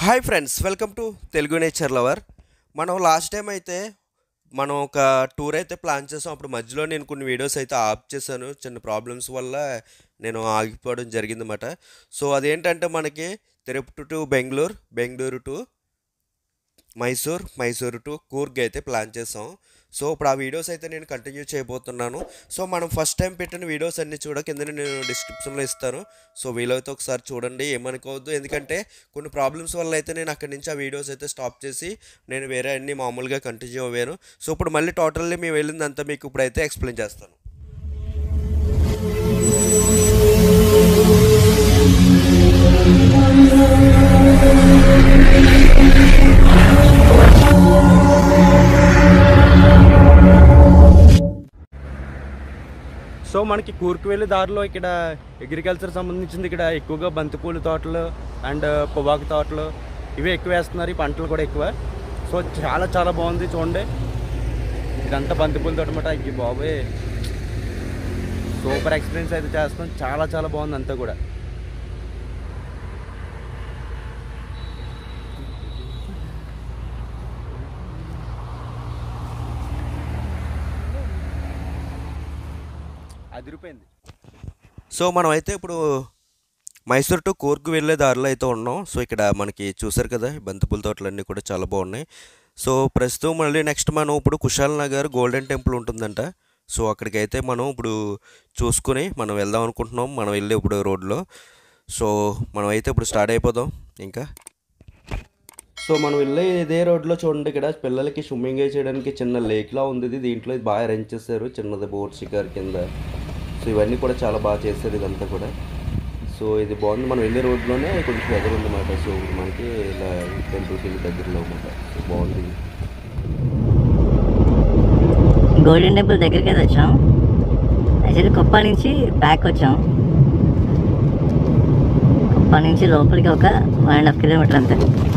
Hi friends, welcome to Telugu nature lover. మనం last time అయితే మనం ఒక టూర్ అయితే ప్లాన్ చేసాం. అప్పుడు మధ్యలో నేను కొన్ని వీడియోస్ అయితే ఆఫ్ చేశాను, చిన్న ప్రాబ్లమ్స్ వల్ల నేను ఆగిపోవడం జరిగిందన్నమాట. సో అదేంటంటే మనకి Tirupati to Bengaluru, Bengaluru to Mysore, Mysore to Coorg అయితే ప్లాన్ చేసాం. సో ఇప్పుడు ఆ వీడియోస్ అయితే నేను కంటిన్యూ చేయబోతున్నాను. సో మనం ఫస్ట్ టైం పెట్టిన వీడియోస్ అన్నీ కింద నేను డిస్క్రిప్షన్లో ఇస్తాను. సో వీలైతే ఒకసారి చూడండి, ఏమనుకోవద్దు. ఎందుకంటే కొన్ని ప్రాబ్లమ్స్ వల్ల అయితే నేను అక్కడి నుంచి ఆ వీడియోస్ అయితే స్టాప్ చేసి నేను వేరే అన్నీ మామూలుగా కంటిన్యూ అవ్వాను. సో ఇప్పుడు మళ్ళీ టోటల్లీ మేము వెళ్ళిందంతా మీకు ఇప్పుడైతే ఎక్స్ప్లెయిన్ చేస్తాను. సో మనకి కూర్గ్ వెళ్ళే దారిలో ఇక్కడ అగ్రికల్చర్ సంబంధించింది ఇక్కడ ఎక్కువగా బంతిపూల తోటలు అండ్ పొగాకు తోటలు ఇవే ఎక్కువ వేస్తున్నారు. ఈ పంటలు కూడా ఎక్కువ. సో చాలా చాలా బాగుంది చూడండి. ఇదంతా బంతిపూల తోట అన్నమాట. ఇది బాబోయ్ సూపర్ ఎక్స్పీరియన్స్ అయితే చేస్తాం. చాలా చాలా బాగుంది అంతా కూడా. అదిరిపోయింది. సో మనం అయితే ఇప్పుడు మైసూర్ టు కూర్గ్ వెళ్ళే దారిలో అయితే ఉన్నాం. సో ఇక్కడ మనకి చూసారు కదా, బంతిపూల తోటలన్నీ కూడా చాలా బాగున్నాయి. సో ప్రస్తుతం మళ్ళీ నెక్స్ట్ మనం ఇప్పుడు కుశాల్నగర్ గోల్డెన్ టెంపుల్ ఉంటుందంట. సో అక్కడికి అయితే మనం ఇప్పుడు చూసుకుని మనం వెళ్దాం అనుకుంటున్నాం. మనం వెళ్ళే ఇప్పుడు రోడ్లో. సో మనం అయితే ఇప్పుడు స్టార్ట్ అయిపోదాం ఇంకా. సో మనం వెళ్ళే ఇదే రోడ్లో చూడండి, ఇక్కడ పిల్లలకి స్విమ్మింగ్ చేయడానికి చిన్న లేక్లా ఉంది. దీంట్లో ఇది బాగా అరేంజ్ చేశారు, చిన్నది బోట్ షికార్ కింద. సో ఇవన్నీ కూడా చాలా బాగా చేశారు ఇదంతా కూడా. సో ఇది బాగుంది. మనం వెళ్ళే రోడ్లోనే కొంచెం ఎదురు ఉందన్నమాట. సో మనకి ఇలా టెంపుల్కి వెళ్ళి దగ్గరలో అనమాట. సో బాగుంది. గోల్డెన్ టెంపుల్ దగ్గరికి అయితే వచ్చాం. యాక్చువల్లీ కుప్ప నుంచి బ్యాక్ వచ్చాం. కుప్ప నుంచి లోపలికి ఒక 1.5 కిలోమీటర్ అంతే.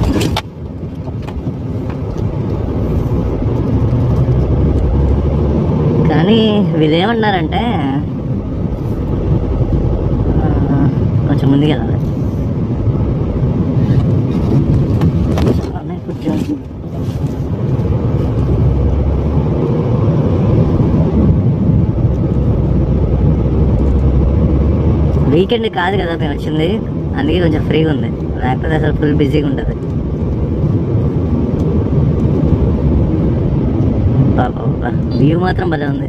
కానీ వీళ్ళు ఏమన్నారంటే కొంచెం ముందుకు వెళ్ళాలి. కూర్చోండి. వీకెండ్ కాదు కదా మేము వచ్చింది, అందుకే కొంచెం ఫ్రీగా ఉంది. లేకపోతే అసలు ఫుల్ బిజీగా ఉంటుంది. వ్యూ మాత్రం భలే ఉంది.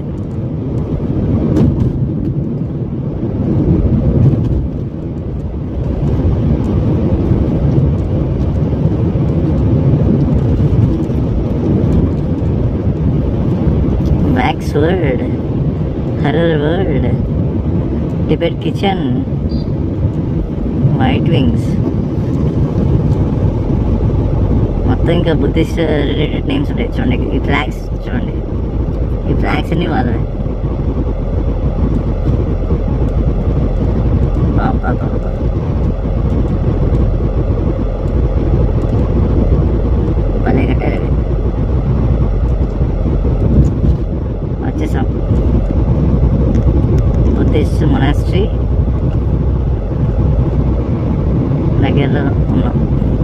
Oxford, Horror World, Tibet Kitchen, White Wings, మొత్తం ఇంకా బుద్ధిస్ట్ రిలేటెడ్ నేమ్స్ ఉంటాయి చూడండి. ఈ ఫ్లాగ్స్ చూడండి, ఈ ఫ్లాగ్స్ అన్ని వాళ్ళే. భలే కట్టారు. వచ్చేసాం బుద్ధిస్ట్ మొనాస్ట్రీ దగ్గరలో ఉన్నాం.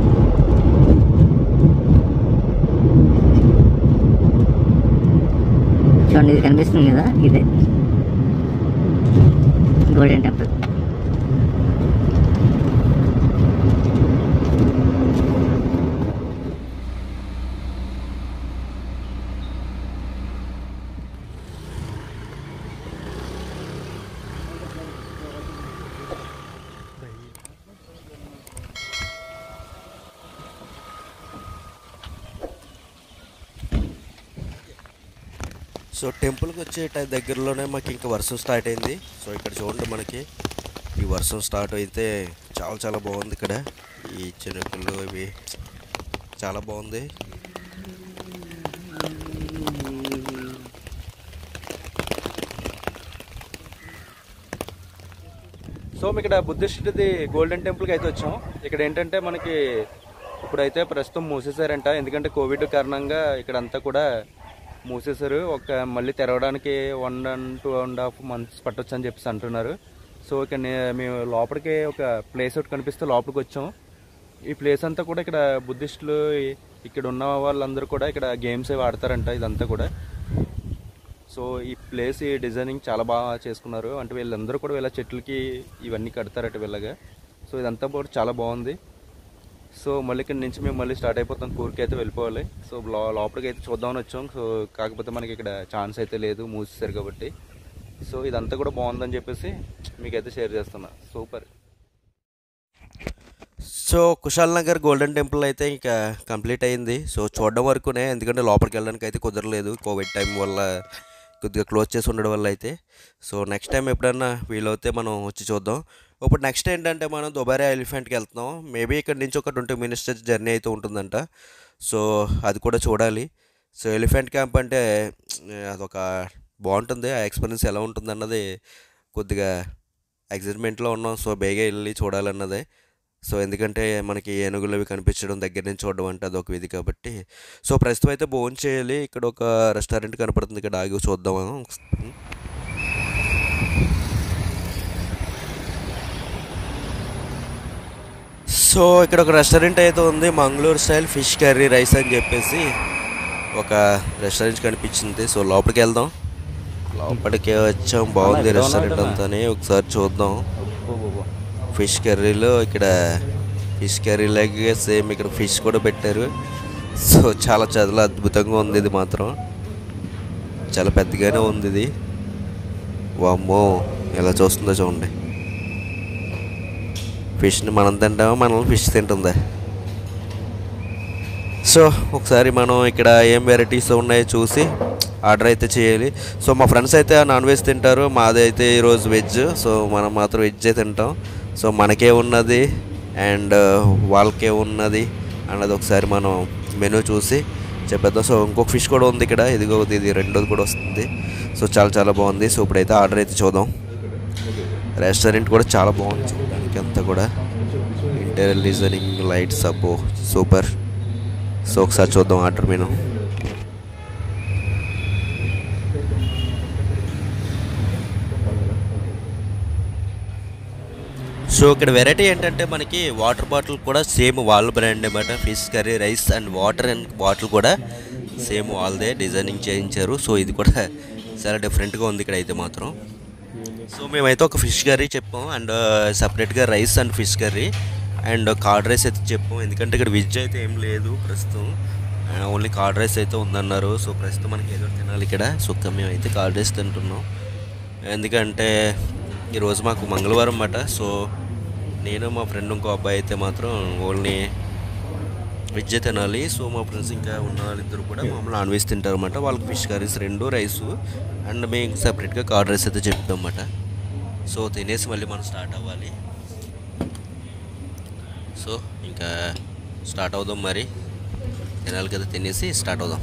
చూడండి, ఇది కనిపిస్తుంది కదా, ఇదే గోల్డెన్ టెంపుల్. సో టెంపుల్కి వచ్చే దగ్గరలోనే మాకు ఇంకా వర్షం స్టార్ట్ అయింది. సో ఇక్కడ చూడండి, మనకి ఈ వర్షం స్టార్ట్ అయితే చాలా చాలా బాగుంది. ఇక్కడ ఈ చినుకులు ఇవి చాలా బాగుంది. సో మేము ఇక్కడ బుద్ధిస్ట్ది గోల్డెన్ టెంపుల్కి అయితే వచ్చాం. ఇక్కడ ఏంటంటే మనకి ఇప్పుడైతే ప్రస్తుతం మూసేశారంట, ఎందుకంటే కోవిడ్ కారణంగా ఇక్కడంతా కూడా మూసేశారు. మళ్ళీ తెరవడానికి 1.5 months పట్టొచ్చు అని చెప్పేసి అంటున్నారు. సో ఇక మేము లోపలికి ఒక ప్లేస్ ఒకటి కనిపిస్తే లోపలికి వచ్చాం. ఈ ప్లేస్ అంతా కూడా ఇక్కడ బుద్ధిస్టులు ఇక్కడ ఉన్న వాళ్ళందరూ కూడా ఇక్కడ గేమ్స్ అవి ఆడతారంట. ఇదంతా కూడా సో ఈ ప్లేస్ ఈ డిజైనింగ్ చాలా బాగా చేసుకున్నారు. అంటే వీళ్ళందరూ కూడా వీళ్ళ చెట్లకి ఇవన్నీ కడతారట వీళ్ళగా. సో ఇదంతా కూడా చాలా బాగుంది. సో మళ్ళీ ఇక్కడ నుంచి మేము మళ్ళీ స్టార్ట్ అయిపోతాం. కూర్గ్కి అయితే వెళ్ళిపోవాలి. సో లోపలికి అయితే చూద్దామని వచ్చాం. సో కాకపోతే మనకి ఇక్కడ ఛాన్స్ అయితే లేదు, మూసేశారు కాబట్టి. సో ఇదంతా కూడా బాగుందని చెప్పేసి మీకైతే షేర్ చేస్తున్నా. Super. So Kushalnagar golden temple అయితే ఇంకా కంప్లీట్ అయింది. సో చూడడం వరకునే, ఎందుకంటే లోపలికి వెళ్ళడానికి అయితే కుదరలేదు కోవిడ్ టైం వల్ల, కొద్దిగా క్లోజ్ చేసి ఉండడం వల్ల అయితే. సో నెక్స్ట్ టైం ఎప్పుడన్నా వీలైతే మనం వచ్చి చూద్దాం. ఇప్పుడు నెక్స్ట్ ఏంటంటే మనం దుబారా ఎలిఫెంట్కి వెళ్తున్నాం. మేబీ ఇక్కడ నుంచి ఒక 20 minutes జర్నీ అయితే ఉంటుందంట. సో అది కూడా చూడాలి. సో ఎలిఫెంట్ క్యాంప్ అంటే అదొక బాగుంటుంది. ఆ ఎక్స్పీరియన్స్ ఎలా ఉంటుంది అన్నది కొద్దిగా ఎగ్జైట్మెంట్లో ఉన్నాం. సో బేగా వెళ్ళి చూడాలన్నదే. సో ఎందుకంటే మనకి ఏనుగులు అవి కనిపించడం, దగ్గర నుంచి చూడడం అంటే అదొక విధి కాబట్టి. సో ప్రస్తుతం అయితే భోజనం చేయాలి. ఇక్కడ ఒక రెస్టారెంట్ కనపడుతుంది, ఇక్కడ ఆగి చూద్దాము. సో ఇక్కడ ఒక రెస్టారెంట్ అయితే ఉంది, Mangaluru style fish curry rice అని చెప్పేసి ఒక రెస్టారెంట్ కనిపించింది. సో లోపలికి వెళ్దాం. లోపలికి వచ్చాం. బాగుంది రెస్టారెంట్ అంతానే, ఒకసారి చూద్దాం. ఫిష్ కర్రీలో ఇక్కడ ఫిష్ కర్రీ లాగే సేమ్ ఇక్కడ ఫిష్ కూడా పెట్టారు. సో చాలా చాలా అద్భుతంగా ఉంది. ఇది మాత్రం చాలా పెద్దగానే ఉంది ఇది. వామ్మో ఎలా చూస్తుందో చూడండి. ఫిష్ని మనం తింటామో మనల్ని ఫిష్ తింటుందా. సో ఒకసారి మనం ఇక్కడ ఏం వెరైటీస్ ఉన్నాయో చూసి ఆర్డర్ అయితే చేయాలి. సో మా ఫ్రెండ్స్ అయితే నాన్ వెజ్ తింటారు, మాది అయితే ఈరోజు వెజ్. సో మనం మాత్రం వెజ్జే తింటాం. సో మనకే ఉన్నది అండ్ వాళ్ళకే ఉన్నది అన్నది ఒకసారి మనం మెనూ చూసి చెప్పేద్దాం. సో ఇంకొక ఫిష్ కూడా ఉంది ఇక్కడ, ఇది రెండోది కూడా వస్తుంది. సో చాలా చాలా బాగుంది. సో ఇప్పుడైతే ఆర్డర్ అయితే చూద్దాం. రెస్టారెంట్ కూడా చాలా బాగుంది చూడడానికి అంతా కూడా. ఇంటీరియర్ డిజైనింగ్, లైట్స్, అబ్బో సూపర్. సో ఒకసారి చూద్దాం ఆర్డర్ మెనూ. సో ఇక్కడ వెరైటీ ఏంటంటే మనకి వాటర్ బాటిల్ కూడా సేమ్ వాళ్ళ బ్రాండ్ అన్నమాట. Fish curry rice and water and bottle కూడా సేమ్ వాళ్ళదే డిజైనింగ్ చేయించారు. సో ఇది కూడా చాలా డిఫరెంట్గా ఉంది ఇక్కడ అయితే మాత్రం. సో మేమైతే ఒక ఫిష్ కర్రీ చెప్పాం అండ్ సపరేట్గా rice and fish curry and curd rice అయితే చెప్పాం. ఎందుకంటే ఇక్కడ వెజ్ అయితే ఏం లేదు ప్రస్తుతం, ఓన్లీ కార్డ్ రైస్ అయితే ఉందన్నారు. సో ప్రస్తుతం మనకి ఏదో తినాలి ఇక్కడ. సో మేమైతే కార్డ్ రైస్ తింటున్నాం. ఎందుకంటే ఈరోజు మాకు మంగళవారం అన్నమాట. సో నేను మా ఫ్రెండ్ ఇంకో అబ్బాయి అయితే మాత్రం ఓన్లీ వెజ్ తినాలి. సో మా ఫ్రెండ్స్ ఇంకా ఉన్న వాళ్ళిద్దరు కూడా మామూలు నాన్ వెజ్ తింటారు అన్నమాట. వాళ్ళకి ఫిష్ కర్రీస్ 2 రైసు అండ్ మేము సపరేట్గా కార్డ్ రైస్ అయితే చెప్తాం అన్నమాట. సో తినేసి మళ్ళీ మనం స్టార్ట్ అవ్వాలి. సో ఇంకా స్టార్ట్ అవుదాం, మరి తినాలి కదా, తినేసి స్టార్ట్ అవుదాం.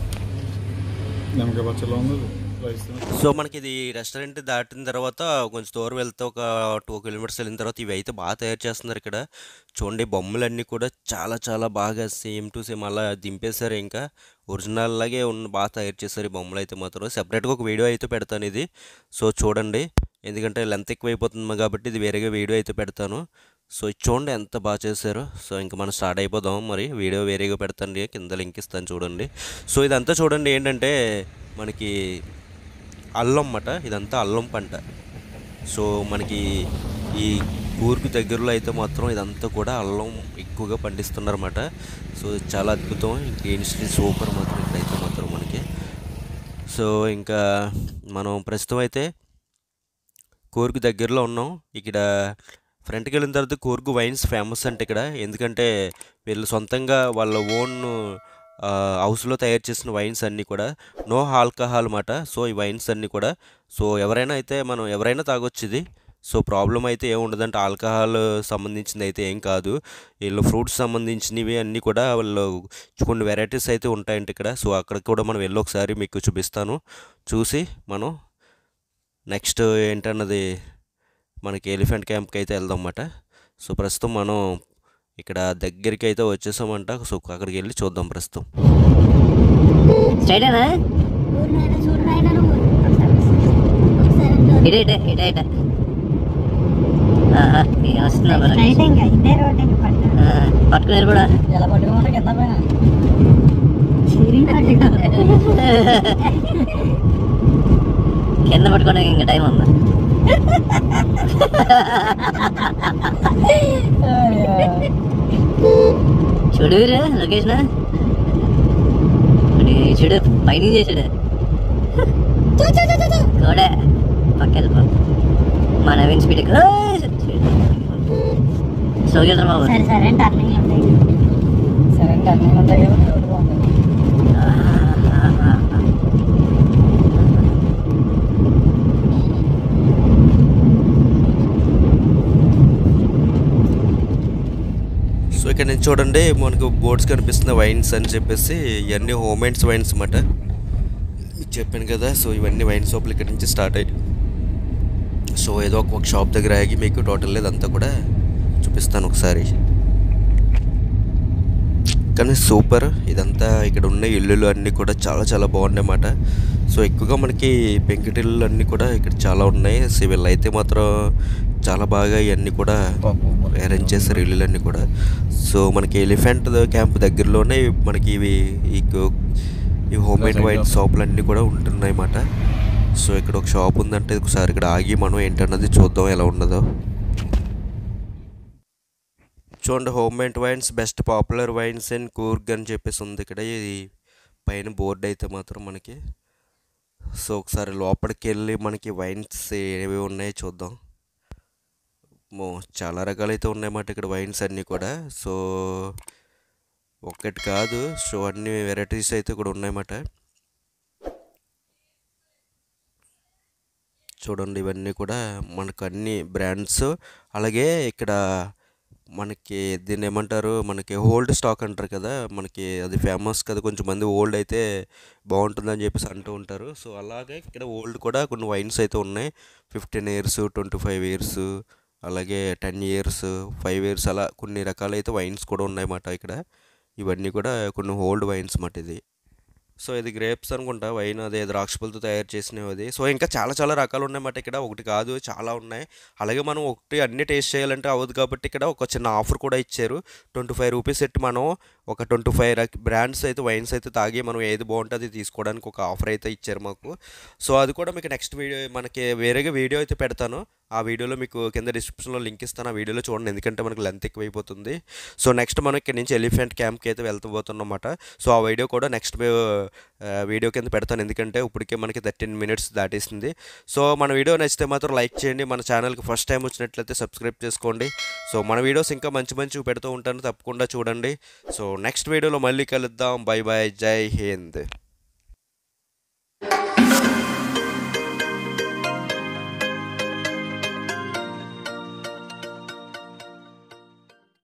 సో మనకి ఇది రెస్టారెంట్ దాటిన తర్వాత కొంచెం దూరం వెళ్తే ఒక 2 kilometers వెళ్ళిన తర్వాత ఇవి అయితే బాగా తయారు చేస్తున్నారు ఇక్కడ. చూడండి బొమ్మలన్నీ కూడా చాలా చాలా బాగా సేమ్ టు సేమ్ అలా దింపేశారు. ఇంకా ఒరిజినల్ లాగే బాగా తయారు చేశారు ఈ బొమ్మలు అయితే మాత్రం. సెపరేట్గా ఒక వీడియో అయితే పెడతాను ఇది. సో చూడండి, ఎందుకంటే లెంత్ ఎక్కువ అయిపోతుంది కాబట్టి ఇది వేరేగా వీడియో అయితే పెడతాను. సో ఇది చూడండి ఎంత బాగా చేశారు. సో ఇంకా మనం స్టార్ట్ అయిపోదాం, మరి వీడియో వేరేగా పెడతాను, కింద లింక్ ఇస్తాను చూడండి. సో ఇదంతా చూడండి ఏంటంటే మనకి అల్లం అన్నమాట. ఇదంతా అల్లం పంట. సో మనకి ఈ కూర్గ్ దగ్గరలో అయితే మాత్రం ఇదంతా కూడా అల్లం ఎక్కువగా పండిస్తున్నారన్నమాట. సో చాలా అద్భుతం. గ్రీన్ స్ట్రీ సూపర్ మాత్రం ఇక్కడైతే మాత్రం మనకి. సో ఇంకా మనం ప్రస్తుతం అయితే కూర్గ్ దగ్గరలో ఉన్నాం. ఇక్కడ ఫ్రంట్కి వెళ్ళిన తర్వాత కూర్గ్ వైన్స్ ఫేమస్ అంటే ఇక్కడ, ఎందుకంటే వీళ్ళు సొంతంగా వాళ్ళ ఓన్ హౌస్లో తయారు చేసిన వైన్స్ అన్నీ కూడా నో ఆల్కహాల్ అన్నమాట. సో ఈ వైన్స్ అన్నీ కూడా సో ఎవరైనా తాగొచ్చు ఇది. సో ప్రాబ్లం అయితే ఏమి ఉండదంటే ఆల్కహాల్ సంబంధించింది అయితే ఏం కాదు. వీళ్ళు ఫ్రూట్స్ సంబంధించినవి అన్నీ కూడా వాళ్ళు కొన్ని వెరైటీస్ అయితే ఉంటాయంట ఇక్కడ. సో అక్కడికి కూడా మనం వెళ్ళి ఒకసారి మీకు చూపిస్తాను. చూసి మనం నెక్స్ట్ ఏంటన్నది మనకి ఎలిఫెంట్ క్యాంప్కి అయితే వెళ్దాం అన్నమాట. సో ప్రస్తుతం మనం ఇక్కడ దగ్గరికి అయితే వచ్చేసామంట. సో అక్కడికి వెళ్ళి చూద్దాం ప్రస్తుతం. ఏం వస్తుందా పట్టుకున్నారు కూడా ఎలా పట్టుకోమంటే కింద పైన కింద పట్టుకోవడానికి ఇంకా టైం ఉందా? చూడు లొకేషన్ చూడు పైన చేసాడు కూడా పక్క వెళ్ళిపో మా నవీన్ స్పీడ్ సోగేద్ర బాబు. సరే టర్నింగ్ ఉంటాయి కదా. సో ఇక్కడ నుంచి చూడండి మనకు బోర్డ్స్ కనిపిస్తున్న వైన్స్ అని చెప్పేసి ఇవన్నీ హోమ్ మేడ్స్ వైన్స్ అన్నమాట. మీకు చెప్పాను కదా. సో ఇవన్నీ వైన్ షాపులు ఇక్కడ నుంచి స్టార్ట్ అయ్యి సో ఏదో ఒక షాప్ దగ్గర ఆగి మీకు టోటల్ లేదంతా కూడా చూపిస్తాను ఒకసారి. కానీ సూపర్ ఇదంతా ఇక్కడ ఉన్న ఇల్లులు అన్నీ కూడా చాలా చాలా బాగున్నాయి అన్నమాట. సో ఎక్కువగా మనకి పెంకుటిల్లు అన్నీ కూడా ఇక్కడ చాలా ఉన్నాయి. సో వీళ్ళు అయితే మాత్రం చాలా బాగా ఇవన్నీ కూడా అరేంజ్ చేస్తారు ఇల్లులన్నీ కూడా. సో మనకి ఎలిఫెంట్ క్యాంప్ దగ్గరలోనే మనకి ఈ హోమ్ మేడ్ వైన్ షాపులు అన్నీ కూడా ఉంటున్నాయి అన్నమాట. సో ఇక్కడ ఒక షాప్ ఉందంటే ఒకసారి ఇక్కడ ఆగి మనం ఏంటన్నది చూద్దాం ఎలా ఉన్నదో. చూడండి home made wines best popular wines and Coorg అని చెప్పేసి ఉంది ఇక్కడ. ఇది పైన బోర్డు అయితే మాత్రం మనకి. సో ఒకసారి లోపలికి వెళ్ళి మనకి వైన్స్ ఏవి ఉన్నాయో చూద్దాం. చాలా రకాలైతే ఉన్నాయన్నమాట ఇక్కడ వైన్స్ అన్నీ కూడా. సో ఒక్కటి కాదు, సో అన్ని వెరైటీస్ అయితే ఇక్కడ ఉన్నాయన్నమాట. చూడండి ఇవన్నీ కూడా మనకు అన్ని బ్రాండ్స్. అలాగే ఇక్కడ మనకి దీన్ని ఏమంటారు, మనకి ఓల్డ్ స్టాక్ అంటారు కదా, మనకి అది ఫేమస్ కదా, కొంచెం మంది ఓల్డ్ అయితే బాగుంటుందని చెప్పేసి అంటూ ఉంటారు. సో అలాగే ఇక్కడ ఓల్డ్ కూడా కొన్ని వైన్స్ అయితే ఉన్నాయి. 15 years 25 years అలాగే 10 years 5 years అలా కొన్ని రకాలైతే వైన్స్ కూడా ఉన్నాయన్నమాట ఇక్కడ. ఇవన్నీ కూడా కొన్ని ఓల్డ్ వైన్స్ అన్నమాట ఇది. సో ఇది గ్రేప్స్ అనుకుంటా వైన్, అదే ద్రాక్ష పళ్ళతో తయారు చేసినవి అది. సో ఇంకా చాలా చాలా రకాలు ఉన్నాయన్నమాట ఇక్కడ. ఒకటి కాదు చాలా ఉన్నాయి. అలాగే మనం ఒకటి అన్నీ టేస్ట్ చేయాలంటే అవ్వదు కాబట్టి ఇక్కడ ఒక చిన్న ఆఫర్ కూడా ఇచ్చారు. 25 రూపీస్ పెట్టి మనం ఒక 25 బ్రాండ్స్ అయితే వైన్స్ అయితే తాగి మనం ఏది బాగుంటే అది తీసుకోవడానికి ఒక ఆఫర్ అయితే ఇచ్చారు మాకు. సో అది కూడా మీకు నెక్స్ట్ వీడియో మనకి వేరేగా వీడియో అయితే పెడతాను. ఆ వీడియోలో మీకు కింద డిస్క్రిప్షన్లో లింక్ ఇస్తాను. ఆ వీడియోలో చూడండి, ఎందుకంటే మనకు లెంత్ ఎక్కువైపోతుంది. సో నెక్స్ట్ మనం ఇక్కడ నుంచి ఎలిఫెంట్ క్యాంప్కి అయితే వెళ్తూపోతున్నాం అన్నమాట. సో ఆ వీడియో కూడా నెక్స్ట్ వీడియో కింద పెడతాను, ఎందుకంటే ఇప్పటికే మనకి 13 minutes దాటేసింది. సో మన వీడియో నచ్చితే మాత్రం లైక్ చేయండి. మన ఛానల్కి ఫస్ట్ టైం వచ్చినట్లయితే సబ్స్క్రైబ్ చేసుకోండి. సో మన వీడియోస్ ఇంకా మంచి మంచివి పెడుతూ ఉంటాను, తప్పకుండా చూడండి. సో నెక్స్ట్ వీడియోలో మళ్ళీ కలుద్దాం. బై బాయ్, జై హింద్.